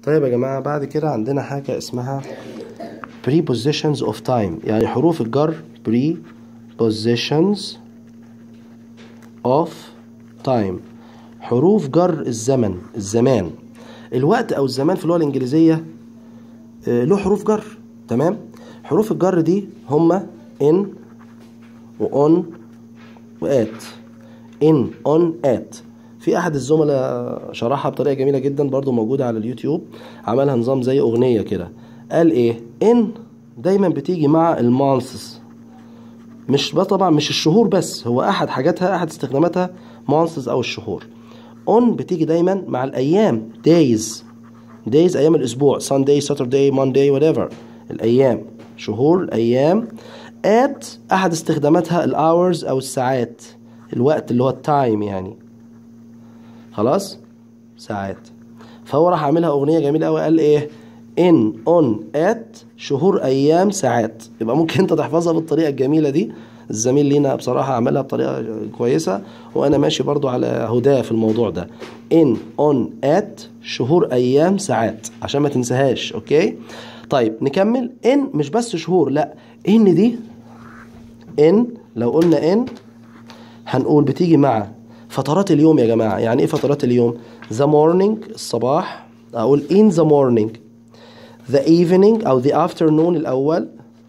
طيب يا جماعة، بعد كده عندنا حاجة اسمها prepositions of time، يعني حروف الجر prepositions of time، حروف جر الزمان. الوقت أو الزمان في اللغة الإنجليزية له حروف جر. تمام. حروف الجر دي هما in و on و at. in on at. في احد الزملاء شرحها بطريقه جميله جدا، برضو موجوده على اليوتيوب، عملها نظام زي اغنيه كده. قال ايه؟ ان دايما بتيجي مع المانثس، مش طبعا مش الشهور بس، هو احد حاجاتها، احد استخداماتها مانثس او الشهور. اون بتيجي دايما مع الايام، دايز ايام الاسبوع، Sunday Saturday Monday whatever، الايام، شهور الايام. at احد استخداماتها الاورز او الساعات، الوقت اللي هو التايم يعني، خلاص، ساعات. فهو راح عاملها اغنيه جميله قوي، قال ايه؟ ان اون ات، شهور ايام ساعات. يبقى ممكن انت تحفظها بالطريقه الجميله دي. الزميل لينا بصراحه عملها بطريقه كويسه، وانا ماشي برضو على هداه في الموضوع ده. ان اون ات، شهور ايام ساعات، عشان ما تنساهاش. اوكي. طيب نكمل. ان مش بس شهور، لا، ان دي، ان لو قلنا ان هنقول بتيجي مع فترات اليوم يا جماعة. يعني ايه فترات اليوم؟ the morning، الصباح، اقول in the morning. the evening او the afternoon الأول،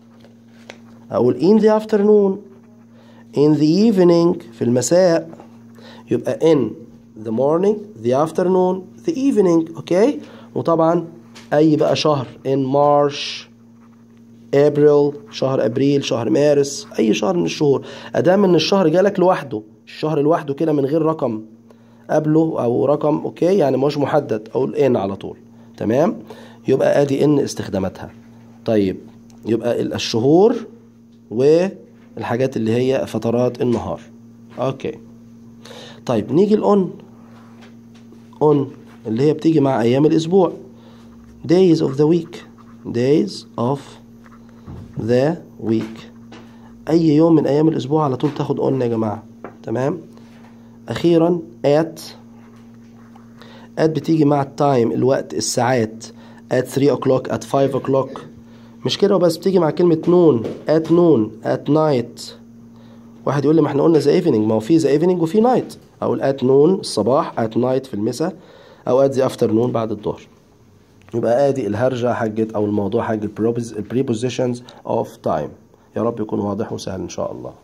اقول in the afternoon. in the evening في المساء، يبقى in the morning the afternoon the evening. اوكي. وطبعا اي بقى شهر، in March April، شهر ابريل، شهر مارس، اي شهر من الشهور، ادام ان الشهر جالك لوحده، الشهر لوحده كده من غير رقم قبله او رقم، اوكي، يعني مش محدد، اقول ان على طول. تمام. يبقى ادي ان استخداماتها. طيب، يبقى الشهور والحاجات اللي هي فترات النهار. اوكي. طيب نيجي الاون. اون اللي هي بتيجي مع ايام الاسبوع، days of the week. days of the week، اي يوم من ايام الاسبوع على طول تاخد اون يا جماعه. تمام. اخيرا at بتيجي مع التايم، الوقت، الساعات، at 3 o'clock at 5 o'clock. مش كده وبس، بتيجي مع كلمة نون، at noon at night. واحد يقول لي ما احنا قلنا the evening، ما هو في the evening وفي night. اقول at noon الصباح، at night في المساء، او at the afternoon بعد الظهر. يبقى ادي الهرجة حقت او الموضوع حق prepositions of time. يا رب يكون واضح وسهل ان شاء الله.